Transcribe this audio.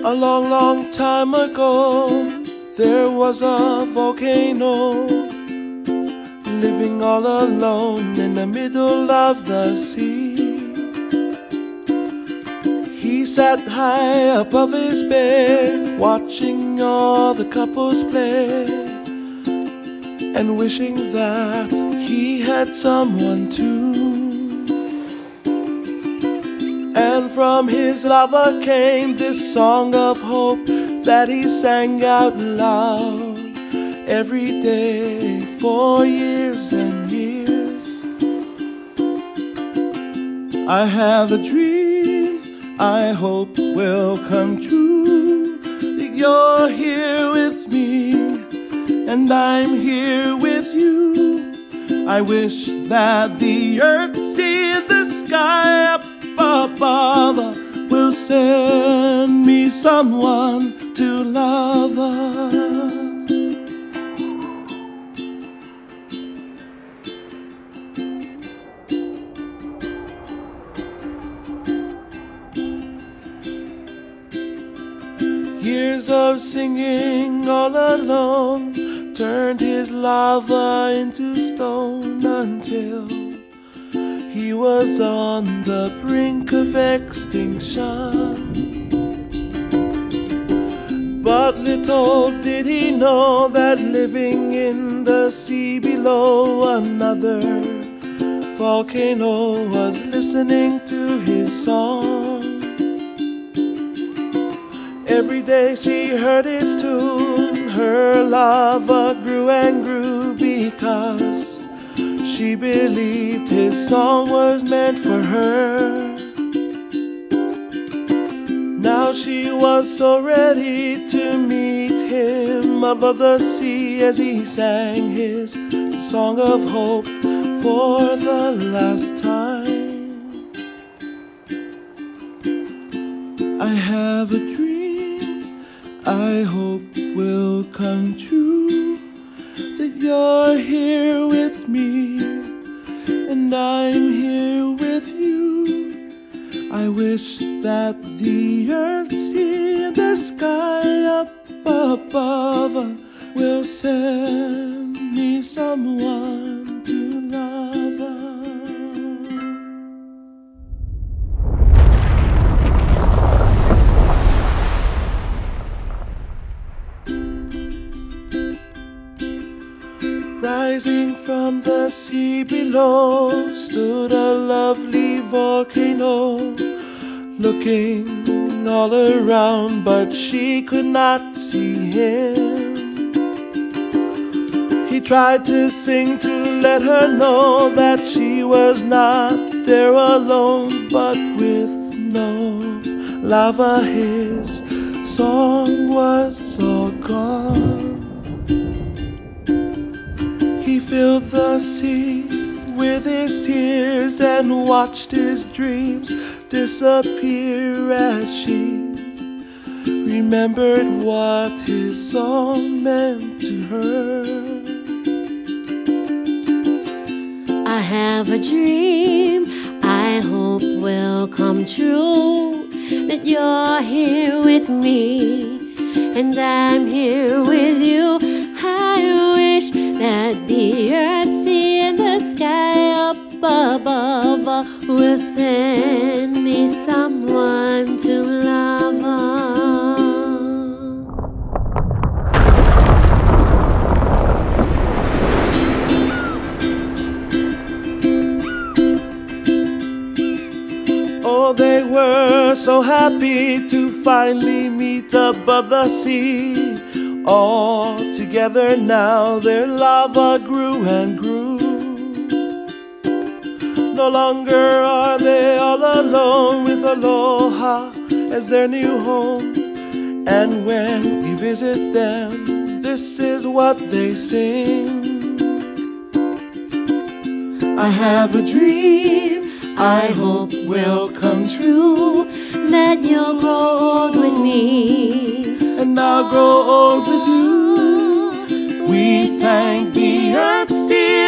A long, long time ago, there was a volcano living all alone in the middle of the sea. He sat high above his bed, watching all the couples play, and wishing that he had someone too. And from his lover came this song of hope that he sang out loud every day for years and years. I have a dream I hope will come true, that you're here with me and I'm here with you. I wish that the earth see the sky up above will send me someone to love her. Years of singing all alone turned his lava into stone until he was on the brink of extinction. But little did he know that living in the sea below, another volcano was listening to his song. Every day she heard his tune, her lava grew and grew because she believed his song was meant for her. Now she was so ready to meet him above the sea as he sang his song of hope for the last time. I have a dream I hope will come true, that you're here with me and I'm here with you. I wish that the earth see the sky up above will send me someone to love her. Rising from the sea below stood a lovely volcano, looking all around, but she could not see him. He tried to sing to let her know that she was not there alone, but with no lava his song was all gone. He filled the sea with his tears and watched his dreams disappear as she remembered what his song meant to her. I have a dream I hope will come true, that you're here with me and I'm here with you. I wish that the earth, sea and the sky up above will send me someone to love her. Oh, they were so happy to finally meet above the sea. All together now their lava grew and grew. No longer are they all alone, with aloha as their new home. And when we visit them, this is what they sing. I have a dream I hope will come true, that you'll grow old with me and I'll grow old with you. We thank the earth, sea